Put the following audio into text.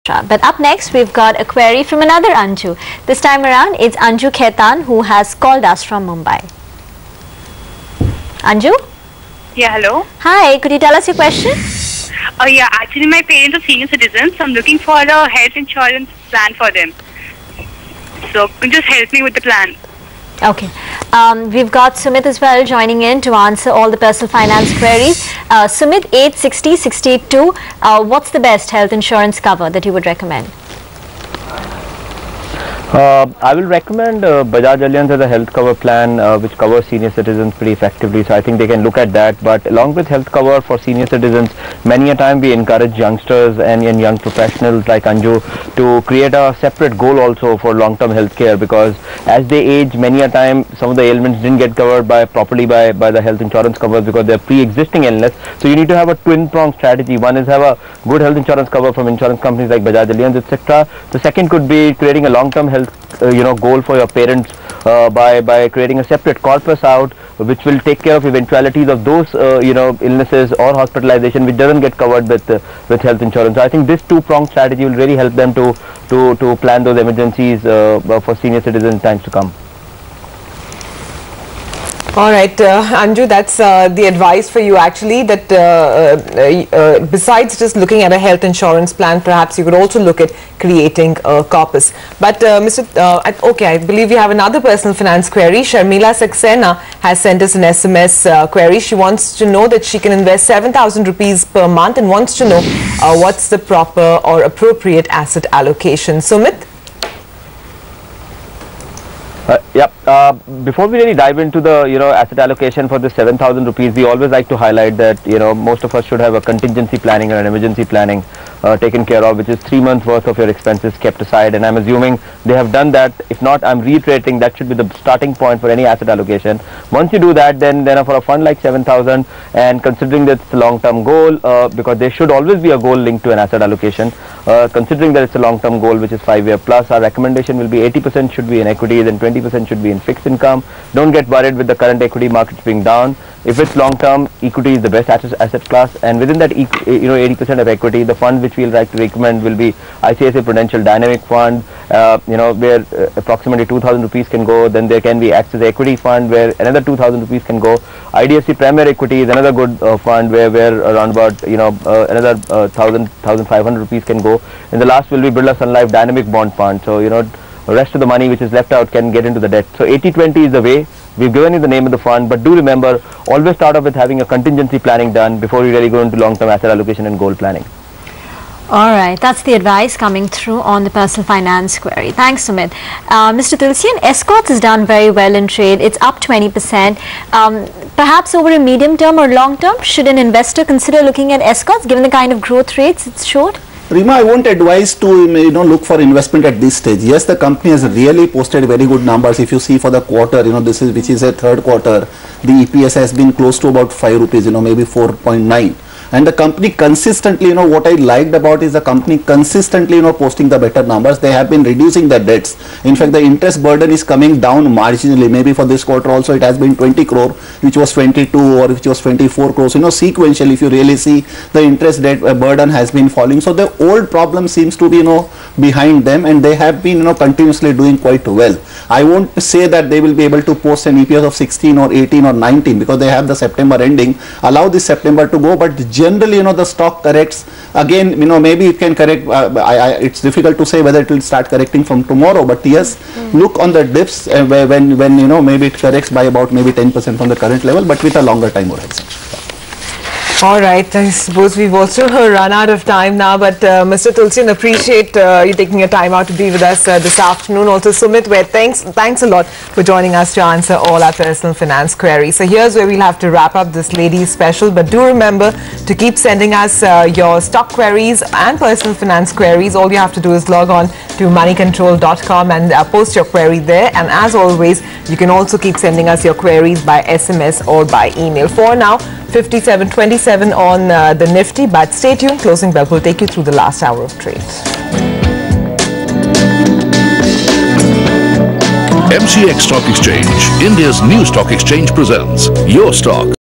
But up next, we've got a query from another Anju. This time around, it's Anju Khetan who has called us from Mumbai. Anju? Yeah, hello. Hi, could you tell us your question? Yeah, actually my parents are senior citizens, so I'm looking for a health insurance plan for them. So, could you just help me with the plan? Okay. We've got Sumit as well joining in to answer all the personal finance queries. Sumit, 860-682, what's the best health insurance cover that you would recommend? I will recommend Bajaj Allianz as a health cover plan which covers senior citizens pretty effectively, so I think they can look at that. But along with health cover for senior citizens, many a time we encourage youngsters and young professionals like Anju to create a separate goal also for long-term health care, because as they age, many a time some of the ailments didn't get covered properly by the health insurance cover because they're pre-existing illness. So you need to have a twin-pronged strategy. One is have a good health insurance cover from insurance companies like Bajaj Allianz, etc. The second could be creating a long-term health goal for your parents by creating a separate corpus out which will take care of eventualities of those illnesses or hospitalization which doesn't get covered with health insurance. So I think this two-pronged strategy will really help them to plan those emergencies for senior citizens in times to come. All right, Anju, that's the advice for you actually, that besides just looking at a health insurance plan, perhaps you could also look at creating a corpus. But okay, I believe we have another personal finance query. Sharmila Saxena has sent us an SMS query. She wants to know that she can invest 7,000 rupees per month and wants to know what's the proper or appropriate asset allocation. Sumit? Before we really dive into the asset allocation for the 7,000 rupees, we always like to highlight that most of us should have a contingency planning and an emergency planning taken care of, which is 3 months worth of your expenses kept aside, and I'm assuming they have done that. If not, I'm reiterating that should be the starting point for any asset allocation. Once you do that, then for a fund like 7,000, and considering that it's a long-term goal, because there should always be a goal linked to an asset allocation, considering that it's a long-term goal which is 5-year plus, our recommendation will be 80% should be in equities and 20% should be in fixed income. Don't get worried with the current equity markets being down. If it's long-term, equity is the best asset class, and within that 80% of equity, the fund which we'll like to recommend will be ICICI Prudential Dynamic Fund, where approximately 2,000 rupees can go. Then there can be Axis Equity Fund where another 2,000 rupees can go. IDFC Premier Equity is another good fund where around about another 1,500 rupees can go. And the last will be Birla Sun Life Dynamic Bond Fund. So the rest of the money which is left out can get into the debt. So 80-20 is the way. We've given you the name of the fund, but do remember, always start off with having a contingency planning done before you really go into long-term asset allocation and goal planning. All right, that's the advice coming through on the personal finance query. Thanks, Sumit. Mr. Tulsian, Escorts has done very well in trade. It's up 20%. Perhaps over a medium term or long term, should an investor consider looking at Escorts given the kind of growth rates it's showed? Rima, I won't advise to look for investment at this stage. Yes, the company has really posted very good numbers. If you see for the quarter, which is a third quarter, the EPS has been close to about 5 rupees, maybe 4.9. And the company consistently, what I liked about is the company consistently, posting the better numbers. They have been reducing their debts. In fact, the interest burden is coming down marginally. Maybe for this quarter also it has been 20 crore, which was 22 or which was 24 crores. Sequentially, if you really see, the interest debt burden has been falling. So the old problem seems to be, behind them, and they have been, continuously doing quite well. I won't say that they will be able to post an EPS of 16 or 18 or 19 because they have the September ending. Allow this September to go, but generally, the stock corrects again. Maybe it can correct. It's difficult to say whether it will start correcting from tomorrow. But yes, look on the dips when maybe it corrects by about maybe 10% from the current level, but with a longer time horizon. All right, I suppose we've also run out of time now, but Mr. Tulsian, appreciate you taking your time out to be with us this afternoon. Also, Sumit, thanks a lot for joining us to answer all our personal finance queries. So here's where we'll have to wrap up this ladies special, but do remember to keep sending us your stock queries and personal finance queries. All you have to do is log on to moneycontrol.com and post your query there. And as always, you can also keep sending us your queries by SMS or by email. For now, 57.27 on the Nifty, but stay tuned. Closing bell will take you through the last hour of trade. MCX Stock Exchange, India's new stock exchange, presents Your Stock.